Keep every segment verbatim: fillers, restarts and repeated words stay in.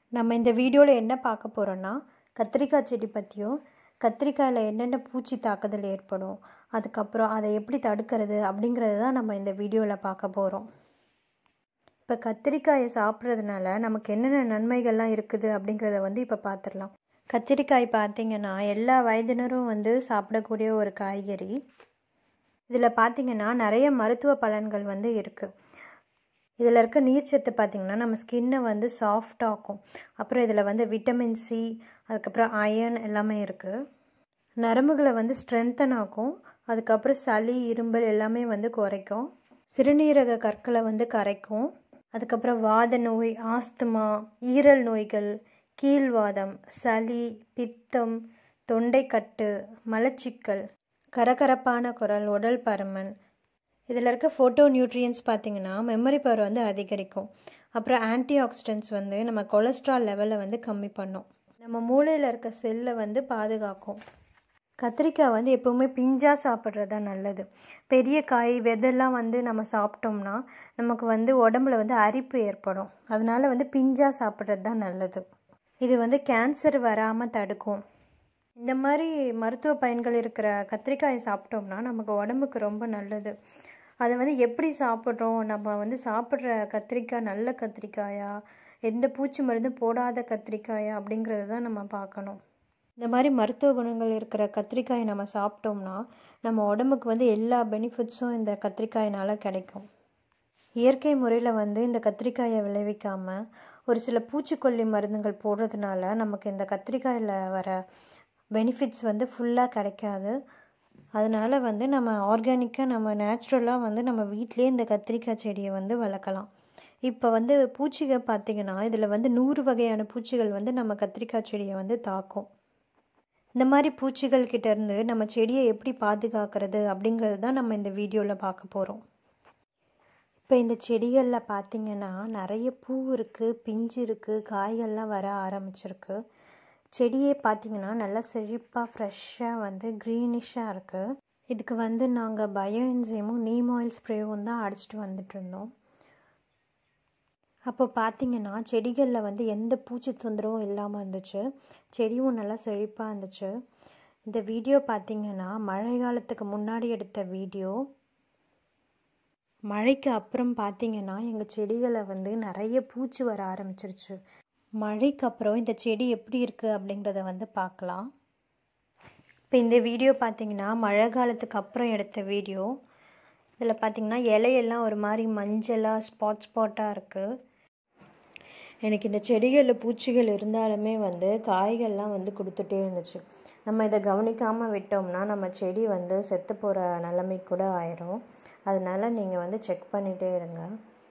நம்ம இந்த வீடியோவில் என்ன பார்க்க போகிறோன்னா கத்திரிக்காய் செடி பற்றியும் கத்திரிக்காயில் என்னென்ன பூச்சி தாக்குதல் ஏற்படும் அதுக்கப்புறம் அதை எப்படி தடுக்கிறது அப்படிங்கிறது தான் நம்ம இந்த வீடியோவில் பார்க்க போகிறோம். இப்போ கத்திரிக்காயை சாப்பிட்றதுனால நமக்கு என்னென்ன நன்மைகள்லாம் இருக்குது அப்படிங்கிறத வந்து இப்போ பார்த்துடலாம். கத்திரிக்காய் பார்த்திங்கன்னா எல்லா வயதினரும் வந்து சாப்பிடக்கூடிய ஒரு காய்கறி. இதில் பார்த்திங்கன்னா நிறைய மருத்துவ பலன்கள் வந்து இருக்குது. இதில் இருக்க நீர்ச்சத்து பார்த்திங்கன்னா நம்ம ஸ்கின்னை வந்து சாஃப்டாகும். அப்புறம் இதில் வந்து விட்டமின் சி, அதுக்கப்புறம் அயர்ன் எல்லாமே இருக்குது. நரம்புகளை வந்து ஸ்ட்ரென்தன் ஆகும். அதுக்கப்புறம் சளி, இரும்பல் எல்லாமே வந்து குறைக்கும். சிறுநீரக கற்களை வந்து கரைக்கும். அதுக்கப்புறம் வாத நோய், ஆஸ்துமா, ஈரல் நோய்கள், கீழ்வாதம், சளி, பித்தம், தொண்டைக்கட்டு, மலச்சிக்கல், கரகரப்பான குரல், உடல் பருமன், இதில் இருக்க ஃபோட்டோ நியூட்ரியன்ஸ் பார்த்திங்கன்னா மெமரி பவர் வந்து அதிகரிக்கும். அப்புறம் ஆன்டி ஆக்சிடென்ட்ஸ் வந்து நம்ம கொலஸ்ட்ரால் லெவலை வந்து கம்மி பண்ணும். நம்ம மூளையில் இருக்க செல்லை வந்து பாதுகாக்கும். கத்திரிக்காய் வந்து எப்போவுமே பிஞ்சாக சாப்பிட்றது தான் நல்லது. பெரிய காய் வெதெல்லாம் வந்து நம்ம சாப்பிட்டோம்னா நமக்கு வந்து உடம்புல வந்து அரிப்பு ஏற்படும். அதனால் வந்து பிஞ்சாக சாப்பிட்றது தான் நல்லது. இது வந்து கேன்சர் வராமல் தடுக்கும். இந்த மாதிரி மருத்துவ பயன்கள் இருக்கிற கத்திரிக்காயை சாப்பிட்டோம்னா நமக்கு உடம்புக்கு ரொம்ப நல்லது. அதை வந்து எப்படி சாப்பிட்றோம், நம்ம வந்து சாப்பிட்ற கத்திரிக்காய் நல்ல கத்திரிக்காயா, எந்த பூச்சி மருந்தும் போடாத கத்திரிக்காயா அப்படிங்கிறத தான் நம்ம பார்க்கணும். இந்த மாதிரி மருத்துவ குணங்கள் இருக்கிற கத்திரிக்காயை நம்ம சாப்பிட்டோம்னா நம்ம உடம்புக்கு வந்து எல்லா பெனிஃபிட்ஸும் இந்த கத்திரிக்காயினால் கிடைக்கும். இயற்கை முறையில் வந்து இந்த கத்திரிக்காயை விளைவிக்காமல் ஒரு சில பூச்சிக்கொல்லி மருந்துகள் போடுறதுனால நமக்கு இந்த கத்திரிக்காயில் வர பெனிஃபிட்ஸ் வந்து ஃபுல்லாக கிடைக்காது. அதனால் வந்து நம்ம ஆர்கானிக்காக நம்ம நேச்சுரலாக வந்து நம்ம வீட்டிலே இந்த கத்திரிக்காய் செடியை வந்து வளர்க்கலாம். இப்போ வந்து பூச்சிகள் பார்த்திங்கன்னா இதில் வந்து நூறு வகையான பூச்சிகள் வந்து நம்ம கத்திரிக்காய் செடியை வந்து தாக்கும். இந்த மாதிரி பூச்சிகள் கிட்டேருந்து நம்ம செடியை எப்படி பாதுகாக்கிறது அப்படிங்கிறது தான் நம்ம இந்த வீடியோவில் பார்க்க போகிறோம். இப்போ இந்த செடிகளில் பார்த்திங்கன்னா நிறைய பூ இருக்குது, பிஞ்சு இருக்குது, காய்கள்லாம் வர ஆரம்பிச்சிருக்கு. செடியே பார்த்திங்கன்னா நல்லா செழிப்பாக ஃப்ரெஷ்ஷாக வந்து க்ரீனிஷாக இருக்குது. இதுக்கு வந்து நாங்கள் பயோ-என்சைமும் நீம் ஆயில் ஸ்ப்ரேவும் தான் அடிச்சிட்டு வந்துட்டு இருந்தோம். அப்போ பார்த்திங்கன்னா செடிகளில் வந்து எந்த பூச்சி தொந்தரவும் இல்லாமல் இருந்துச்சு. செடியும் நல்லா செழிப்பாக இருந்துச்சு. இந்த வீடியோ பார்த்திங்கன்னா மழை காலத்துக்கு முன்னாடி எடுத்த வீடியோ. மழைக்கு அப்புறம் பார்த்திங்கன்னா எங்கள் செடிகளை வந்து நிறைய பூச்சி வர ஆரம்பிச்சிருச்சு. மழைக்கு அப்புறம் இந்த செடி எப்படி இருக்குது அப்படிங்கிறத வந்து பார்க்கலாம். இப்போ இந்த வீடியோ பார்த்திங்கன்னா மழை காலத்துக்கு அப்புறம் எடுத்த வீடியோ. இதில் பார்த்திங்கன்னா இலையெல்லாம் ஒரு மாதிரி மஞ்சளாக ஸ்பாட் ஸ்பாட்டாக இருக்குது. எனக்கு இந்த செடிகளில் பூச்சிகள் இருந்தாலுமே வந்து காய்கள்லாம் வந்து கொடுத்துட்டே இருந்துச்சு. நம்ம இதை கவனிக்காமல் விட்டோம்னா நம்ம செடி வந்து செத்து போகிற நிலைமை கூட ஆயிரும். அதனால் நீங்கள் வந்து செக் பண்ணிகிட்டே இருங்க.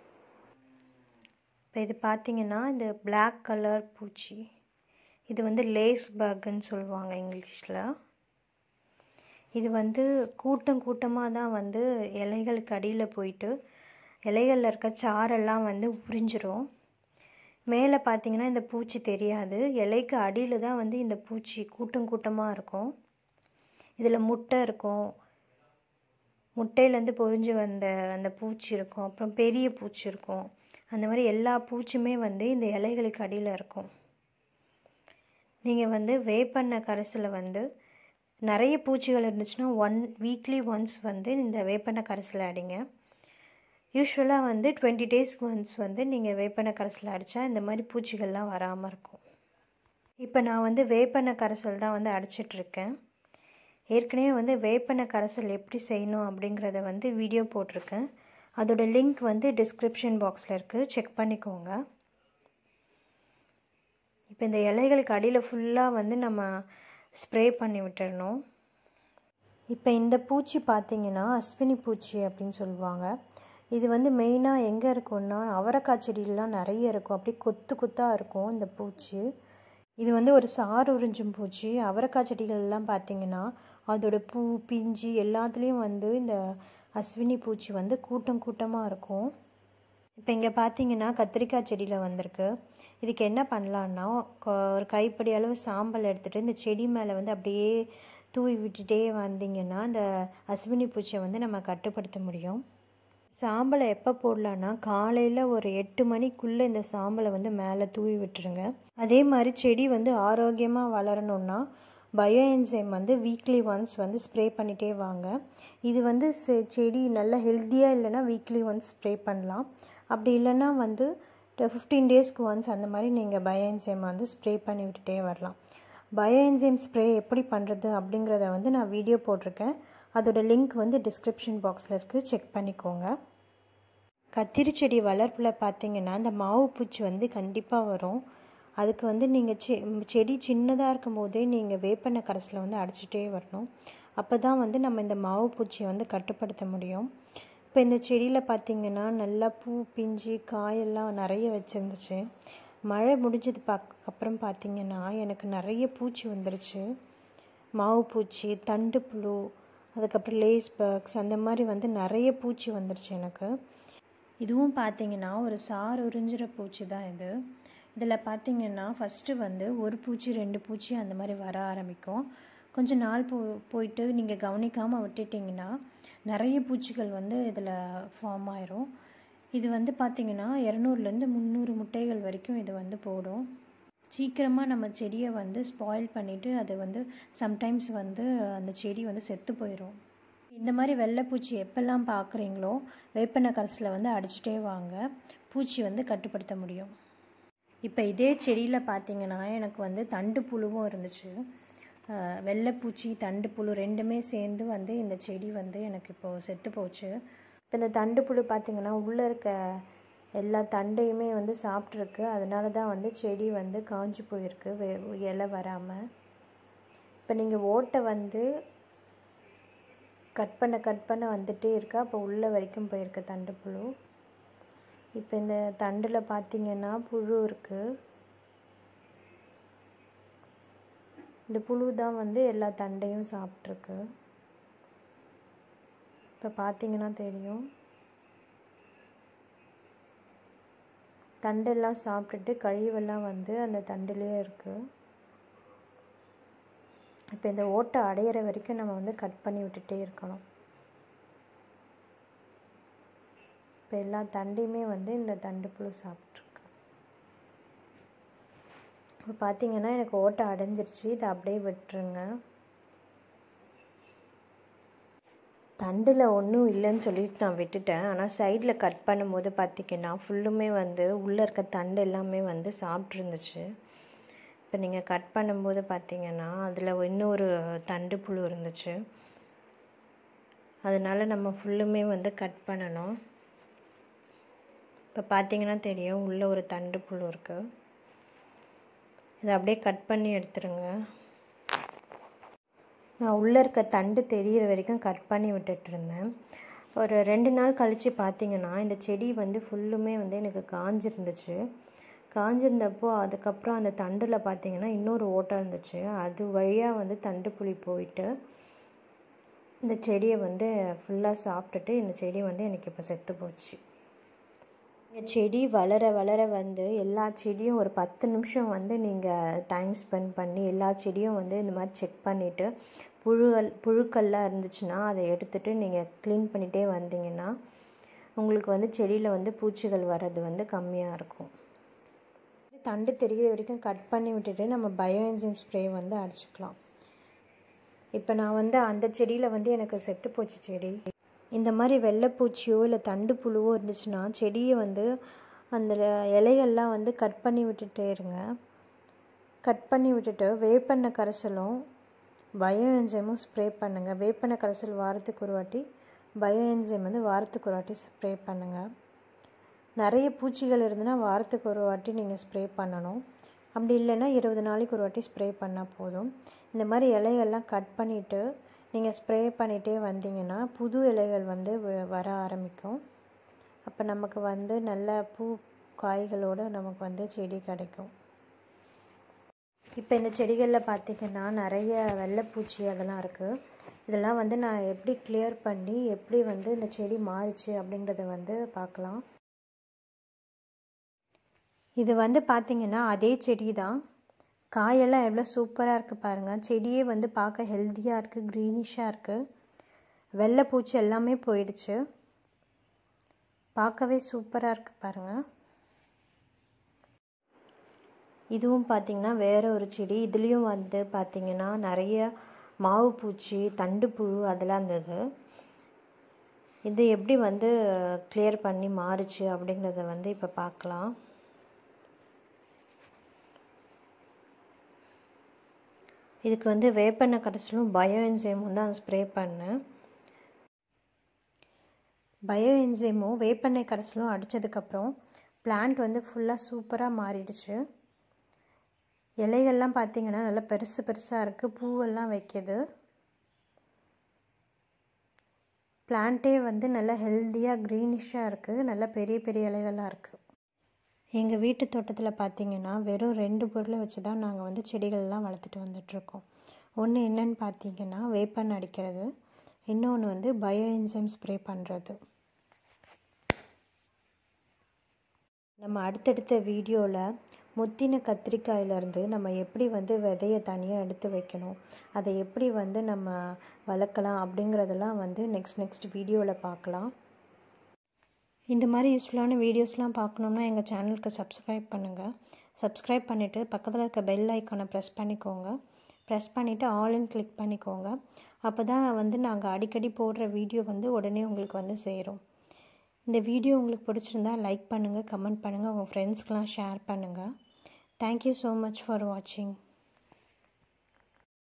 இப்போ இது பார்த்திங்கன்னா இந்த பிளாக் கலர் பூச்சி, இது வந்து லேஸ் பக்குன்னு சொல்லுவாங்க இங்கிலீஷில். இது வந்து கூட்டம் கூட்டமாக தான் வந்து இலைகளுக்கு அடியில் போயிட்டு இலைகளில் இருக்க சாரெல்லாம் வந்து உறிஞ்சிரும். மேலே பார்த்திங்கன்னா இந்த பூச்சி தெரியாது. இலைக்கு அடியில் தான் வந்து இந்த பூச்சி கூட்டம் கூட்டமாக இருக்கும். இதில் முட்டை இருக்கும், முட்டையிலேருந்து பொரிஞ்சு வந்த அந்த பூச்சி இருக்கும், அப்புறம் பெரிய பூச்சி இருக்கும். அந்த மாதிரி எல்லா பூச்சியுமே வந்து இந்த இலைகளுக்கு அடியில் இருக்கும். நீங்கள் வந்து வேப்பெண்ணெய் கரைசலை வந்து நிறைய பூச்சிகள் இருந்துச்சுன்னா ஒன் வீக்லி ஒன்ஸ் வந்து இந்த வேப்பெண்ணெய் கரைசலை அடிங்க. யூஸ்வலாக வந்து டுவெண்ட்டி டேஸ்க்கு ஒன்ஸ் வந்து நீங்கள் வேப்பெண்ணெய் கரைசலை அடித்தா இந்த மாதிரி பூச்சிகள்லாம் வராமல் இருக்கும். இப்போ நான் வந்து வேப்பெண்ணெய் கரைசல் தான் வந்து அடிச்சிட்ருக்கேன். ஏற்கனவே வந்து வேப்பெண்ணெய் கரைசல் எப்படி செய்யணும் அப்படிங்கிறத வந்து வீடியோ போட்டிருக்கேன். அதோட லிங்க் வந்து டிஸ்கிரிப்ஷன் பாக்ஸில் இருக்குது, செக் பண்ணிக்கோங்க. இப்போ இந்த இலைகளுக்கு அடியில் ஃபுல்லாக வந்து நம்ம ஸ்ப்ரே பண்ணி விட்டுடணும். இப்போ இந்த பூச்சி பார்த்திங்கன்னா அஸ்வினி பூச்சி அப்படின்னு சொல்லுவாங்க. இது வந்து மெயினாக எங்கே இருக்குன்னா அவரைக்காய் செடியிலலாம் நிறைய இருக்கும். அப்படியே கொத்து கொத்தாக இருக்கும் இந்த பூச்சி. இது வந்து ஒரு சாறு உறிஞ்சும் பூச்சி. அவரைக்காய் செடிகள்லாம் பார்த்திங்கன்னா அதோட பூ, பிஞ்சு எல்லாத்துலேயும் வந்து இந்த அஸ்வினி பூச்சி வந்து கூட்டம் கூட்டமாக இருக்கும். இப்போ இங்கே பார்த்திங்கன்னா கத்திரிக்காய் செடியில் வந்திருக்கு. இதுக்கு என்ன பண்ணலான்னா ஒரு கைப்படி அளவு சாம்பல் எடுத்துகிட்டு இந்த செடி மேலே வந்து அப்படியே தூவி விட்டுட்டே வந்திங்கன்னா இந்த அஸ்வினி பூச்சியை வந்து நம்ம கட்டுப்படுத்த முடியும். சாம்பலை எப்போ போடலான்னா காலையில் ஒரு எட்டு மணிக்குள்ளே இந்த சாம்பலை வந்து மேலே தூவி விட்டுருங்க. அதே மாதிரி செடி வந்து ஆரோக்கியமாக வளரணுன்னா பயோ-என்சைம் வந்து வீக்லி ஒன்ஸ் வந்து ஸ்ப்ரே பண்ணிகிட்டே வாங்க. இது வந்து செடி நல்லா ஹெல்த்தியாக இல்லைன்னா வீக்லி ஒன்ஸ் ஸ்ப்ரே பண்ணலாம். அப்படி இல்லைன்னா வந்து ஃபிஃப்டீன் டேஸ்க்கு ஒன்ஸ் அந்த மாதிரி நீங்கள் பயோ-என்சைம் வந்து ஸ்ப்ரே பண்ணி விட்டுட்டே வரலாம். பயோ-என்சைம் ஸ்ப்ரே எப்படி பண்ணுறது அப்படிங்கிறத வந்து நான் வீடியோ போட்டிருக்கேன். அதோட லிங்க் வந்து டிஸ்கிரிப்ஷன் பாக்ஸில் இருக்குது, செக் பண்ணிக்கோங்க. கத்திரி செடி வளர்ப்பில் பார்த்தீங்கன்னா இந்த மாவு பூச்சி வந்து கண்டிப்பாக வரும். அதுக்கு வந்து நீங்கள் செ செடி சின்னதாக இருக்கும் போதே நீங்கள் வேப்பெண்ணெய் கரைசலை வந்து அடிச்சுட்டே வரணும். அப்போ தான் வந்து நம்ம இந்த மாவு பூச்சியை வந்து கட்டுப்படுத்த முடியும். இப்போ இந்த செடியில் பார்த்திங்கன்னா நல்லா பூ பிஞ்சு காயெல்லாம் நிறைய வச்சுருந்துச்சு. மழை முடிஞ்சது பாக் அப்புறம் பார்த்திங்கன்னா எனக்கு நிறைய பூச்சி வந்துருச்சு. மாவு பூச்சி, தண்டு புழு, அதுக்கப்புறம் லேஸ் பக்ஸ், அந்த மாதிரி வந்து நிறைய பூச்சி வந்துருச்சு எனக்கு. இதுவும் பார்த்திங்கன்னா ஒரு சாறு உறிஞ்சிற பூச்சி தான் இது. இதில் பார்த்திங்கன்னா ஃபஸ்ட்டு வந்து ஒரு பூச்சி ரெண்டு பூச்சி அந்த மாதிரி வர ஆரம்பிக்கும். கொஞ்சம் நாள் போ போயிட்டு நீங்கள் கவனிக்காமல் விட்டுட்டிங்கன்னா நிறைய பூச்சிகள் வந்து இதில் ஃபார்ம் ஆயிரும். இது வந்து பார்த்திங்கன்னா இரநூறுலேருந்து முந்நூறு முட்டைகள் வரைக்கும் இது வந்து போடும். சீக்கிரமாக நம்ம செடியை வந்து ஸ்பாயில் பண்ணிவிட்டு அது வந்து சம்டைம்ஸ் வந்து அந்த செடி வந்து செத்து போயிடும். இந்த மாதிரி வெள்ளைப்பூச்சி எப்பெல்லாம் பார்க்குறீங்களோ வேப்பெண்ணெய் கரைசலை வந்து அடிச்சுட்டே வாங்க, பூச்சி வந்து கட்டுப்படுத்த முடியும். இப்போ இதே செடியில் பார்த்திங்கன்னா எனக்கு வந்து தண்டு புழுவும் இருந்துச்சு. வெள்ளைப்பூச்சி தண்டு புழு ரெண்டுமே சேர்ந்து வந்து இந்த செடி வந்து எனக்கு இப்போது செத்து போச்சு. இப்போ இந்த தண்டு புழு பார்த்திங்கன்னா உள்ளே இருக்க எல்லா தண்டையுமே வந்து சாப்பிட்ருக்கு. அதனால தான் வந்து செடி வந்து காஞ்சி போயிருக்கு, வே இலை வராமல். இப்போ நீங்கள் ஓட்டை வந்து கட் பண்ண கட் பண்ண வந்துகிட்டே இருக்கா. அப்போ உள்ளே வரைக்கும் போயிருக்கு தண்டு புழு. இப்போ இந்த தண்டில் பார்த்திங்கன்னா புழு இருக்குது. இந்த புழு தான் வந்து எல்லா தண்டையும் சாப்பிட்ருக்கு. இப்போ பார்த்திங்கன்னா தெரியும், தண்டெல்லாம் சாப்பிட்டுட்டு கழிவெல்லாம் வந்து அந்த தண்டுலேயே இருக்குது. இப்போ இந்த ஓட்டை அடையிற வரைக்கும் நம்ம வந்து கட் பண்ணி விட்டுட்டே இருக்கணும். இப்போ எல்லா தண்டையுமே வந்து இந்த தண்டு புழு சாப்பிட்ருக்கு. இப்போ பார்த்திங்கன்னா எனக்கு ஓட்டை அடைஞ்சிருச்சு. இதை அப்படியே விட்டுருங்க. தண்டில் ஒன்றும் இல்லைன்னு சொல்லிட்டு நான் விட்டுட்டேன். ஆனால் சைடில் கட் பண்ணும்போது பார்த்திங்கன்னா ஃபுல்லுமே வந்து உள்ளே இருக்க தண்டு எல்லாமே வந்து சாப்பிட்ருந்துச்சு. இப்போ நீங்கள் கட் பண்ணும்போது பார்த்திங்கன்னா அதில் இன்னொரு தண்டு புழு இருந்துச்சு. அதனால் நம்ம ஃபுல்லுமே வந்து கட் பண்ணணும். இப்போ பார்த்திங்கன்னா தெரியும் உள்ளே ஒரு தண்டு புழு இருக்குது. இதை அப்படியே கட் பண்ணி எடுத்துருங்க. நான் உள்ளே இருக்க தண்டு தெரிகிற வரைக்கும் கட் பண்ணி விட்டுட்டு இருந்தேன். ஒரு ரெண்டு நாள் கழித்து பார்த்திங்கன்னா இந்த செடி வந்து ஃபுல்லுமே வந்து எனக்கு காஞ்சிருந்துச்சு. காஞ்சிருந்தப்போ அதுக்கப்புறம் அந்த தண்டில் பார்த்திங்கன்னா இன்னொரு ஓட்டை இருந்துச்சு. அது வழியாக வந்து தண்டு புழு போயிட்டு இந்த செடியை வந்து ஃபுல்லாக சாப்பிட்டுட்டு இந்த செடி வந்து எனக்கு இப்போ செத்து போச்சு. இந்த செடி வளர வளர வந்து எல்லா செடியும் ஒரு பத்து நிமிஷம் வந்து நீங்கள் டைம் ஸ்பெண்ட் பண்ணி எல்லா செடியும் வந்து இந்த மாதிரி செக் பண்ணிவிட்டு புழுகள் புழுக்கள்லாம் இருந்துச்சுன்னா அதை எடுத்துகிட்டு நீங்கள் க்ளீன் பண்ணிகிட்டே வந்தீங்கன்னா உங்களுக்கு வந்து செடியில் வந்து பூச்சிகள் வர்றது வந்து கம்மியாக இருக்கும். தண்டு தெரிகிற வரைக்கும் கட் பண்ணி விட்டுட்டு நம்ம பயோ-என்சைம் ஸ்ப்ரே வந்து அடிச்சுக்கலாம். இப்போ நான் வந்து அந்த செடியில் வந்து எனக்கு செத்து போச்சு செடி. இந்த மாதிரி வெள்ளைப்பூச்சியோ இல்லை தண்டு புழுவோ இருந்துச்சுன்னா செடியை வந்து அந்த இலைகள்லாம் வந்து கட் பண்ணி விட்டுட்டே இருங்க. கட் பண்ணி விட்டுட்டு வேப்பெண்ணெய் கரைசலும் பயோ-என்சைமும் ஸ்ப்ரே பண்ணுங்கள். வேப்பெண்ணெய் கரைசல் வாரத்துக்கு ஒரு வாட்டி, பயோ-என்சைம் வந்து வாரத்துக்கு ஒரு வாட்டி ஸ்ப்ரே பண்ணுங்கள். நிறைய பூச்சிகள் இருந்துன்னா வாரத்துக்கு ஒரு வாட்டி நீங்கள் ஸ்ப்ரே பண்ணணும். அப்படி இல்லைன்னா இருபது நாளைக்கு ஒரு வாட்டி ஸ்ப்ரே பண்ணால் போதும். இந்த மாதிரி இலைகள்லாம் கட் பண்ணிவிட்டு நீங்கள் ஸ்ப்ரே பண்ணிகிட்டே வந்தீங்கன்னா புது இலைகள் வந்து வர ஆரம்பிக்கும். அப்போ நமக்கு வந்து நல்ல பூ காய்களோடு நமக்கு வந்து செடி கிடைக்கும். இப்போ இந்த செடிகளில் பார்த்திங்கன்னா நிறைய வெள்ளைப்பூச்சி அதெல்லாம் இருக்குது. இதெல்லாம் வந்து நான் எப்படி கிளியர் பண்ணி எப்படி வந்து இந்த செடி மாறிச்சு அப்படிங்கிறத வந்து பார்க்கலாம். இது வந்து பார்த்திங்கன்னா அதே செடி தான். காயெல்லாம் எவ்வளோ சூப்பராக இருக்குது பாருங்கள். செடியே வந்து பார்க்க ஹெல்த்தியாக இருக்குது, க்ரீனிஷாக இருக்குது. வெள்ளைப்பூச்சி எல்லாமே போயிடுச்சு. பார்க்கவே சூப்பராக இருக்குது பாருங்கள். இதுவும் பார்த்திங்கன்னா வேறு ஒரு செடி. இதுலேயும் வந்து பார்த்திங்கன்னா நிறைய மாவு பூச்சி, தண்டு புழு அதெல்லாம் இருந்தது. இது எப்படி வந்து கிளியர் பண்ணி மாறுச்சு அப்படிங்கிறத வந்து இப்போ பார்க்கலாம். இதுக்கு வந்து வேப்பெண்ணெய் கரைசலும் பயோ-என்சைமும் தான் ஸ்ப்ரே பண்ணேன். பயோ-என்சைமும் வேப்பெண்ணெய் கரைசலும் அடித்ததுக்கப்புறம் பிளான்ட் வந்து ஃபுல்லாக சூப்பராக மாறிடுச்சு. இலைகள்லாம் பார்த்திங்கன்னா நல்லா பெருசு பெருசாக இருக்குது, பூவெல்லாம் வைக்கிது. பிளான்ட்டே வந்து நல்லா ஹெல்த்தியாக க்ரீனிஷாக இருக்குது, நல்லா பெரிய பெரிய இலைகளாக இருக்குது. எங்கள் வீட்டு தோட்டத்தில் பார்த்திங்கன்னா வெறும் ரெண்டு பொருளை வச்சு தான் நாங்கள் வந்து செடிகள்லாம் வளர்த்துட்டு வந்துட்ருக்கோம். ஒன்று என்னென்னு பார்த்திங்கன்னா வேப்பெண்ணெய் அடிக்கிறது, இன்னொன்று வந்து பயோ-என்சைம் ஸ்ப்ரே பண்ணுறது. நம்ம அடுத்தடுத்த வீடியோவில் முத்தின கத்திரிக்காயிலேருந்து நம்ம எப்படி வந்து விதையை தனியாக எடுத்து வைக்கணும், அதை எப்படி வந்து நம்ம வளர்க்கலாம் அப்படிங்கிறதெல்லாம் வந்து நெக்ஸ்ட் நெக்ஸ்ட் வீடியோவில் பார்க்கலாம். இந்த மாதிரி யூஸ்ஃபுல்லான வீடியோஸ்லாம் பார்க்கணுன்னா எங்கள் சேனலுக்கு சப்ஸ்கிரைப் பண்ணுங்கள். சப்ஸ்கிரைப் பண்ணிவிட்டு பக்கத்தில் இருக்க பெல் ஐக்கானை ப்ரெஸ் பண்ணிக்கோங்க. ப்ரெஸ் பண்ணிவிட்டு ஆல்னு கிளிக் பண்ணிக்கோங்க. அப்போ தான் வந்து நாங்கள் அடிக்கடி போடுற வீடியோ வந்து உடனே உங்களுக்கு வந்து சேரும். இந்த வீடியோ உங்களுக்கு பிடிச்சிருந்தா லைக் பண்ணுங்கள், கமெண்ட் பண்ணுங்கள், உங்கள் ஃப்ரெண்ட்ஸ்க்கெலாம் ஷேர் பண்ணுங்கள். Thank you so much for watching.